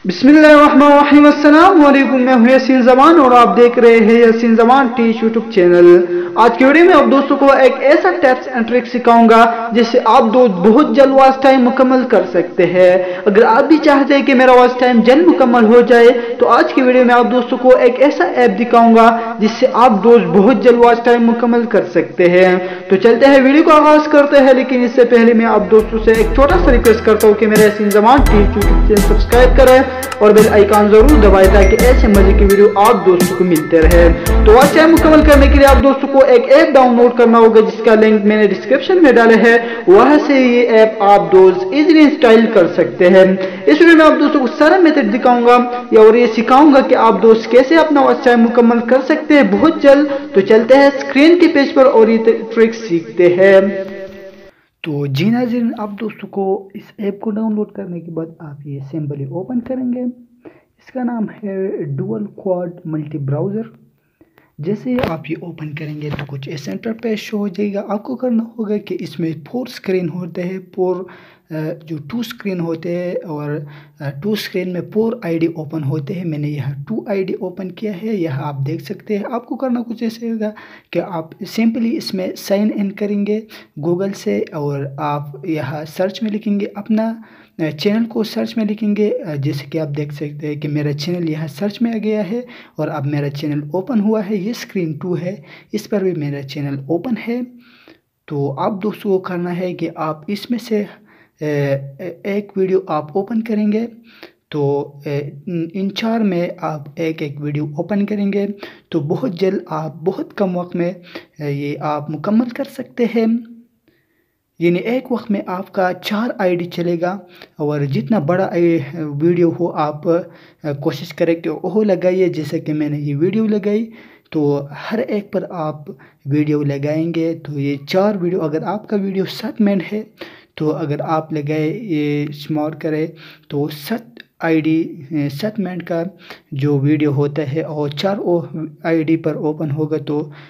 बिस्मिल्लाहिर्रहमानिर्रहीम। अस्सलाम वालेकुम। मैं हूं यासीन जमान और आप देख रहे हैं Yasin Zaman teach YouTube channel. आज की वीडियो में आप दोस्तों को एक ऐसा टिप्स एंड ट्रिक सिखाऊंगा जिससे आप दोस्त बहुत जल्द वॉच टाइम मुकम्मल कर सकते हैं। अगर आप भी चाहते हैं कि मेरा वॉच टाइम जल्द मुकम्मल हो जाए तो आज की वीडियो में आप दोस्तों को एक ऐसा ऐप दिखाऊंगा जिससे आप दोस्त बहुत जल्द वॉच टाइम मुकम्मल कर सकते हैं। तो चलते हैं वीडियो को आगाज करते हैं, लेकिन इससे पहले मैं आप दोस्तों से एक छोटा सा रिक्वेस्ट करता हूँ कि मेरा Yasin Zaman teach YouTube channel subscribe करें और बेल आइकन जरूर दबाएं ताकि ऐसे मजे की वीडियो आप दोस्तों को मिलते रहे। तो वॉच टाइम मुकम्मल करने के लिए आप दोस्तों को एक ऐप डाउनलोड करना होगा जिसका लिंक मैंने डिस्क्रिप्शन में डाला है। वहां से ये ऐप आप दोस्त इजीली इंस्टॉल कर सकते हैं। इस वीडियो में आप दोस्तों को सारा मेथड दिखाऊंगा और ये सिखाऊंगा कि आप दोस्त कैसे अपना वॉच टाइम मुकम्मल कर सकते हैं बहुत जल्द। तो चलते हैं स्क्रीन के पेज पर और ये ट्रिक सीखते हैं। तो जी नाज़रीन, आप दोस्तों को इस ऐप को डाउनलोड करने के बाद आप ये सिंपली ओपन करेंगे। इसका नाम है डुअल क्वाड मल्टी ब्राउज़र। जैसे ही आप ये ओपन करेंगे तो कुछ इस इंटरफेस शो हो जाएगा। आपको करना होगा कि इसमें 4 स्क्रीन होते हैं, 4 जो 2 स्क्रीन होते हैं और 2 स्क्रीन में 4 आईडी ओपन होते हैं। मैंने यहाँ 2 आईडी ओपन किया है, यहाँ आप देख सकते हैं। आपको करना कुछ ऐसे होगा कि आप सिंपली इसमें साइन इन करेंगे गूगल से और आप यहाँ सर्च में लिखेंगे अपना चैनल को, सर्च में लिखेंगे। जैसे कि आप देख सकते हैं कि मेरा चैनल यहाँ सर्च में आ गया है और अब मेरा चैनल ओपन हुआ है। ये स्क्रीन 2 है, इस पर भी मेरा चैनल ओपन है। तो आप दोस्तों को करना है कि आप इसमें से एक वीडियो आप ओपन करेंगे। तो इन 4 में आप एक वीडियो ओपन करेंगे तो बहुत जल्द आप बहुत कम वक्त में ये आप मुकम्मल कर सकते हैं। यानी एक वक्त में आपका 4 आईडी चलेगा और जितना बड़ा वीडियो हो आप कोशिश करें कि वो लगाइए। जैसे कि मैंने ये वीडियो लगाई तो हर एक पर आप वीडियो लगाएंगे तो ये 4 वीडियो, अगर आपका वीडियो 7 मिनट है तो अगर आप लगाए ये स्मॉल करें तो 7 आईडी 7 मिनट का जो वीडियो होता है और 4 आईडी पर ओपन होगा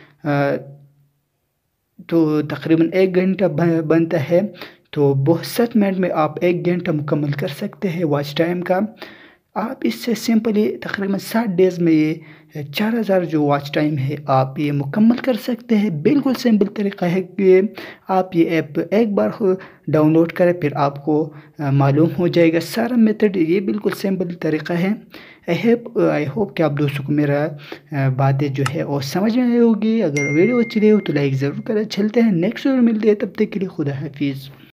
तो तकरीबन 1 घंटा बनता है। तो बहुत 7 मिनट में आप 1 घंटा मुकम्मल कर सकते हैं वॉच टाइम का। आप इससे सिंपली तकरीबन 7 डेज़ में ये 4000 जो वॉच टाइम है आप ये मुकम्मल कर सकते हैं। बिल्कुल सिंपल तरीका है कि आप ये ऐप एक बार डाउनलोड करें फिर आपको मालूम हो जाएगा सारा मेथड। ये बिल्कुल सिंपल तरीका है। आई होप कि आप दोस्तों को मेरा बातें जो है और समझ में आई होगी। अगर वीडियो अच्छी रही हो तो लाइक ज़रूर करें। चलते हैं नेक्स्ट वीडियो मिलते हैं, तब तक के लिए खुदा हाफिज़।